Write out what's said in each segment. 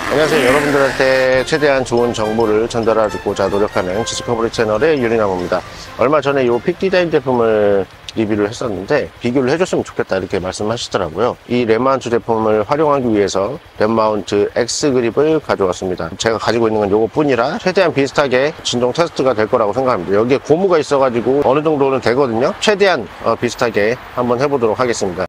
안녕하세요. 여러분들한테 최대한 좋은 정보를 전달하고자 노력하는 디스커버리 채널의 유리나무입니다. 얼마 전에 이 픽디자인 제품을 리뷰를 했었는데 비교를 해줬으면 좋겠다 이렇게 말씀하시더라고요. 이 랩마운트 제품을 활용하기 위해서 랩마운트 X 그립을 가져왔습니다. 제가 가지고 있는 건 요거 뿐이라 최대한 비슷하게 진동 테스트가 될 거라고 생각합니다. 여기에 고무가 있어가지고 어느 정도는 되거든요. 최대한 비슷하게 한번 해보도록 하겠습니다.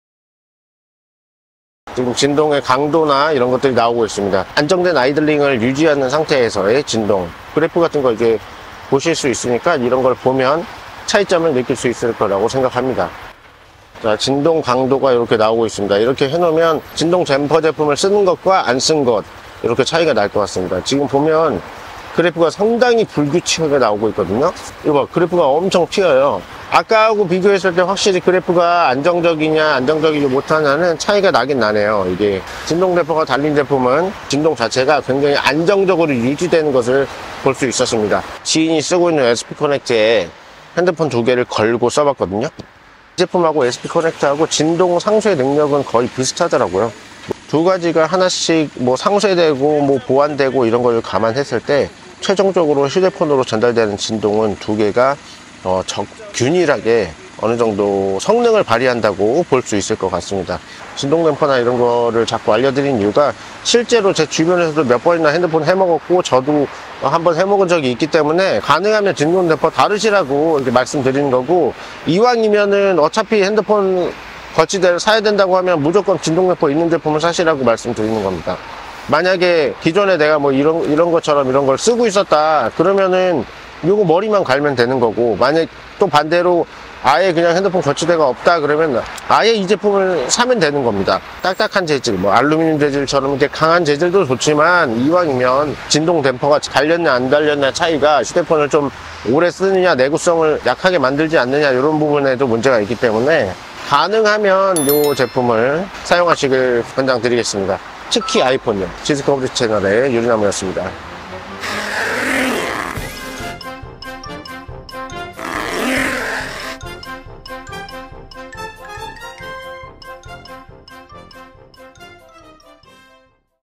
지금 진동의 강도나 이런 것들이 나오고 있습니다. 안정된 아이들링을 유지하는 상태에서의 진동 그래프 같은 거 이제 보실 수 있으니까 이런 걸 보면 차이점을 느낄 수 있을 거라고 생각합니다. 자, 진동 강도가 이렇게 나오고 있습니다. 이렇게 해놓으면 진동 댐퍼 제품을 쓰는 것과 안 쓴 것 이렇게 차이가 날 것 같습니다. 지금 보면 그래프가 상당히 불규칙하게 나오고 있거든요. 이거 봐, 그래프가 엄청 튀어요. 아까하고 비교했을 때 확실히 그래프가 안정적이냐 안정적이지 못하냐는 차이가 나긴 나네요. 이게 진동 댐퍼가 달린 제품은 진동 자체가 굉장히 안정적으로 유지되는 것을 볼 수 있었습니다. 지인이 쓰고 있는 SP 커넥트에 핸드폰 두 개를 걸고 써봤거든요. 이 제품하고 SP 커넥트하고 진동 상쇄 능력은 거의 비슷하더라고요. 두 가지가 하나씩 뭐 상쇄되고 뭐 보완되고 이런 걸 감안했을 때 최종적으로 휴대폰으로 전달되는 진동은 두 개가 균일하게 어느 정도 성능을 발휘한다고 볼 수 있을 것 같습니다. 진동 댐퍼나 이런 거를 자꾸 알려드린 이유가 실제로 제 주변에서도 몇 번이나 핸드폰 해먹었고 저도 한번 해먹은 적이 있기 때문에 가능하면 진동 댐퍼 다르시라고 이렇게 말씀드리는 거고, 이왕이면은 어차피 핸드폰 거치대를 사야 된다고 하면 무조건 진동 댐퍼 있는 제품을 사시라고 말씀드리는 겁니다. 만약에 기존에 내가 뭐 이런 것처럼 이런 걸 쓰고 있었다 그러면은 요거 머리만 갈면 되는 거고, 만약 또 반대로 아예 그냥 핸드폰 거치대가 없다 그러면 아예 이 제품을 사면 되는 겁니다. 딱딱한 재질, 뭐 알루미늄 재질처럼 이렇게 강한 재질도 좋지만 이왕이면 진동 댐퍼가 달렸냐 안 달렸냐 차이가 휴대폰을 좀 오래 쓰느냐 내구성을 약하게 만들지 않느냐 이런 부분에도 문제가 있기 때문에 가능하면 이 제품을 사용하시길 권장드리겠습니다. 특히 아이폰요. 디스커버리 채널의 유리나무였습니다.